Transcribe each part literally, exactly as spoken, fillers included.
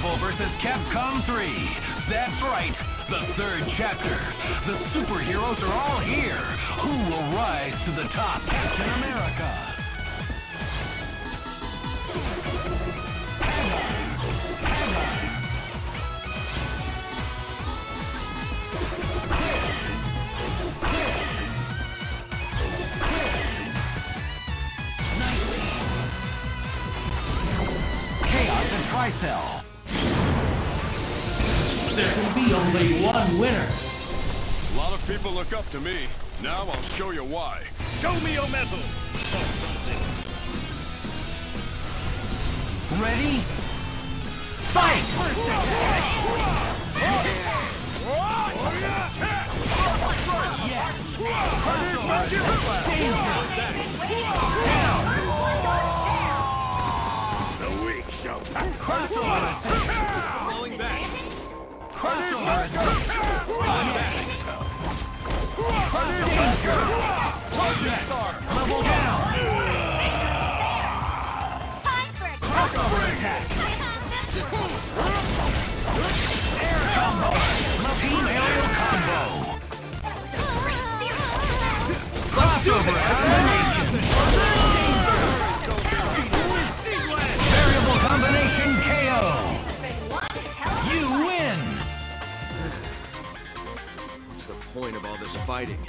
Marvel versus Capcom three. That's right, the third chapter. The superheroes are all here. Who will rise to the top? Captain America. Cell. There can be only one winner. A lot of people look up to me. Now I'll show you why. Show me your metal. Ready? Fight! First attack! Crossover assist! Falling back! Crossover assist! Danger! Level down! Crossover attack! Air combo! Team aerial combo! Crossover combination! Variable combination K O! You win! What's the point of all this fighting?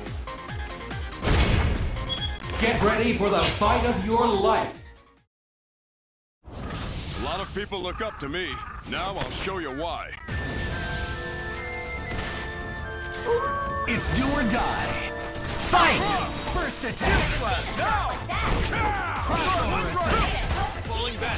Get ready for the fight of your life. A lot of people look up to me. Now I'll show you why. It's do or die. Fight! First attack! Now! Crossover attack! Falling back!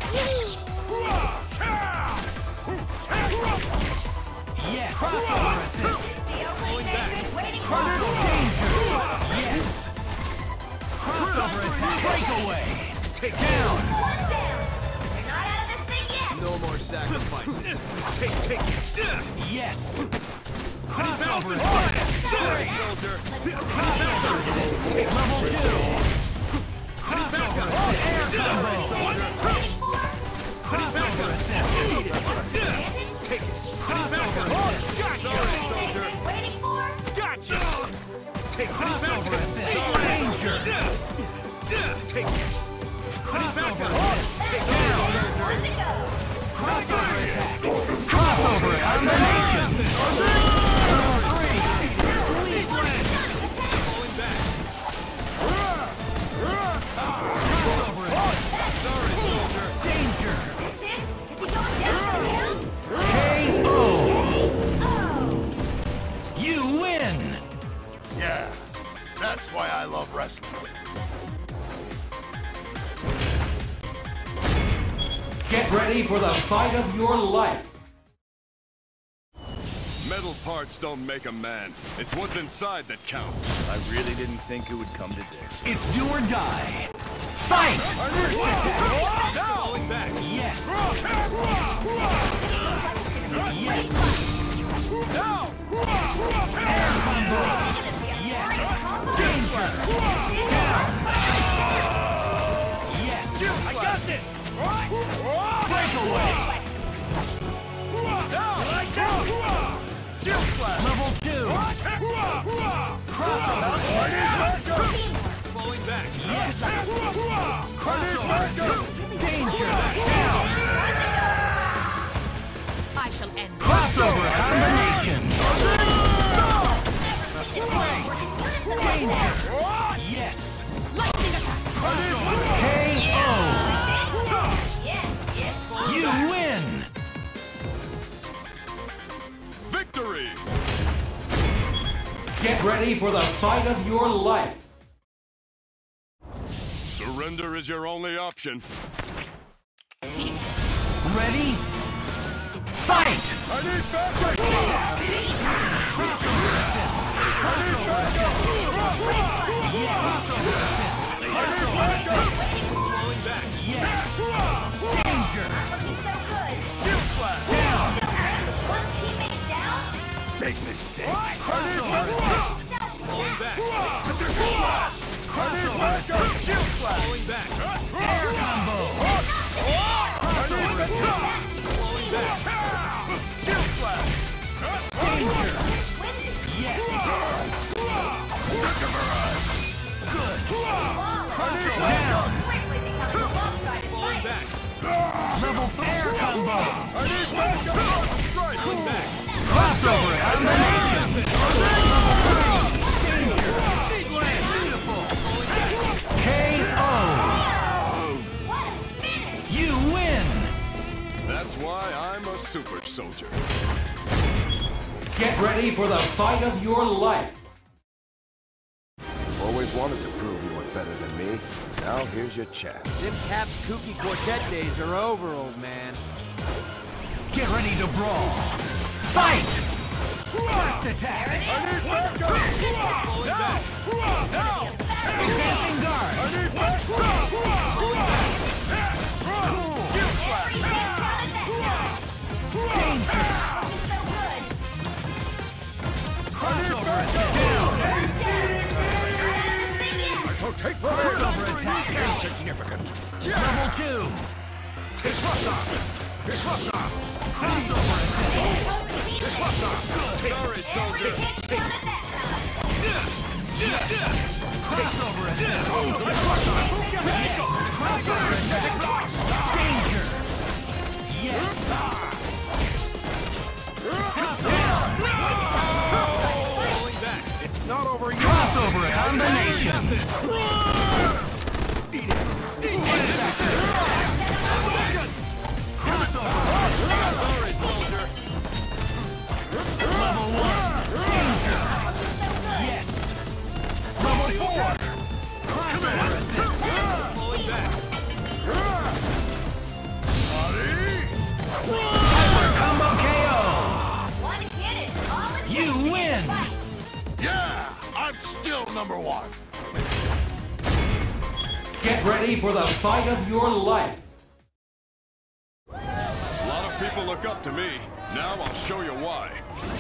Yes! Crossover assist! Falling back! Crossover danger! Yes! Crossover attack! Breakaway! Take Down! One down! You're not out of this thing yet! No more sacrifices. Take, take. Yes! Crossover assist! Sorry, soldier. Crossover assist! Level two! Crossover assist! Air combo! Crossover assist! Take it. Crossover assist! Gotcha. Waiting for? Gotcha. Take Crossover assist! Danger! Take it. Crossover assist! Down! One to go! Crossover attack! Crossover combination! Level three! Falling back. Crossover attack! Sorry, soldier. Danger! That's it? Is he going down? K O! Oh! You win! Yeah, that's why I love wrestling. Get ready for the fight of your life. Metal parts don't make a man. It's what's inside that counts. I really didn't think it would come to this. It's do or die! Fight! First attack! Falling back. Yes! Yes! Now! Air combo! Yes! Danger! Down! Yes! I got this! Breakaway! Level two! Crossover! Falling back. Yes! Crossover assist! Danger! Down! I shall end Crossover combination! Danger! Yes! lightning attack! K O! Yes, yes. You win! Victory! Get ready for the fight of your life. Surrender is your only option. Ready? Fight! I need backup! Crossover assist! Crossover assist! Yes! Crossover assist! Crossover assist! Falling back. Yes! Danger! Looking so good. Down! Still bring one teammate down? Big mistake. Crossover assist! Falling back. Crossover assist! Falling back. Air combo! Crossover assist! Crossover combination. K O. You win. That's why I'm a super soldier. Get ready for the fight of your life. Always wanted to prove you were better than me. Now here's your chance. Sim Cap's kooky quartet days are over, old man. Get ready to brawl. Fight! First attack. Advancing guard. Danger. Crossover attack. So take Crossover attack. Insignificant. Level two. Disruptor. Disruptor. Crossover attack. Disruptor. Sorry, soldier. Crossover attack. Crossover attack. Danger. Yes. Falling back. It's not over yet. Crossover combination. Eat it. Eat Crossover. Sorry, soldier. Level one. Danger. Yes. Level four. Crossover assist. Falling back. Hyper combo K O. One hit is all it You takes to win. get a fight. Yeah, I'm still number one. Get ready for the fight of your life. A lot of people look up to me. Now I'll show you why.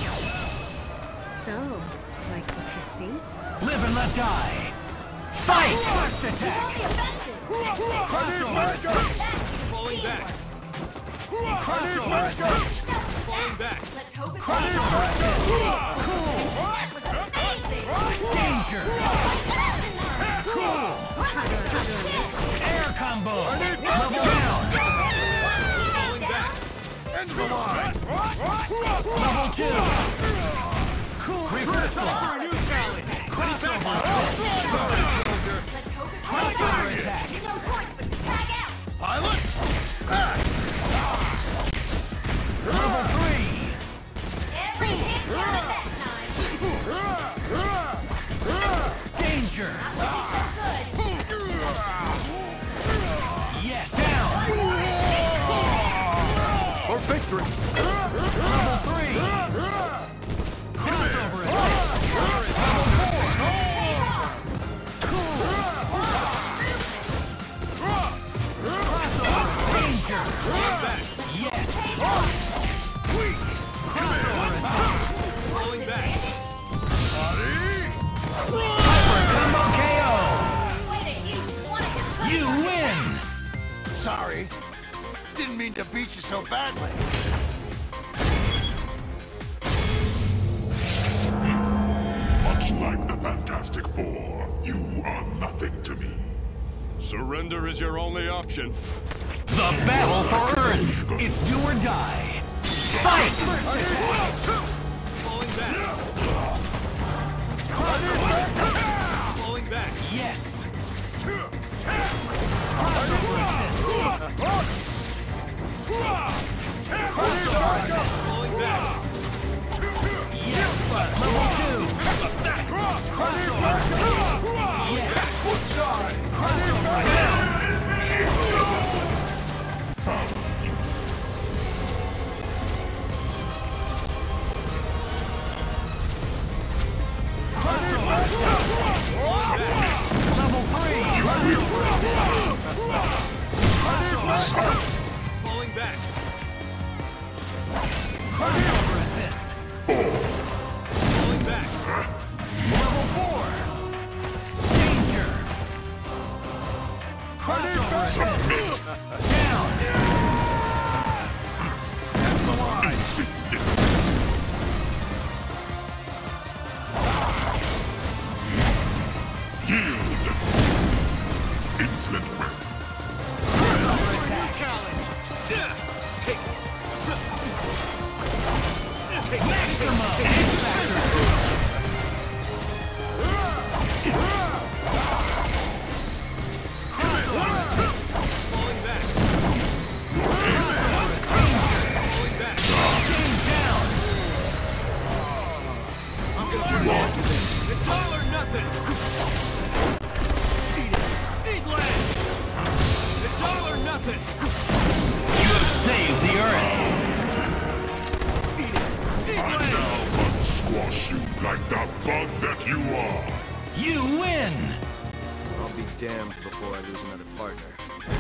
So, like what you see? Live and let die. Fight! First He's attack. on the offensive. Crossover assist. Falling back. Crossover assist. Falling back. Let's hope it Crossover assist. Cool. That was amazing. Danger. Cool. Air combo. Level down. One teammate down. End the line. Level two. Cool. Reversal. New challenge. Crossover. Let's hope it Crossover attack. No choice but to tag out. Pilot? Level three. Every hit counted that time. Danger. Not looking so good. Yes. Down. For victory. Level three. Crossover attack. Level four. Cool. Crossover. Danger. Yes. Crossover attack. Falling back. Hyper combo K O. Way to use one of your You trademarks. win. Sorry. Didn't mean to beat you so badly. Much like the Fantastic Four, you are nothing to me. Surrender is your only option. The battle for Earth. It's do or die. Fight! First attack. Falling back. Falling back. Yes. Crossover assist. Crossover assist. Falling back. Yes. Level two. Crossover assist. Yes. Crossover assist. Crossover assist. Level three. Crossover assist. Falling back. Crossover assist. Falling back. Level four. Danger. Crossover assist. Down. End the line. Insignificant. Yield. Insolent weapon. Crossover attack. Challenge. Yeah. Take it. It's all or nothing! Eat it! Eat land! It's all or nothing! You have saved the Earth! Eat it! Eat I land! now must squash you like the bug that you are. You win! I'll be damned before I lose another partner.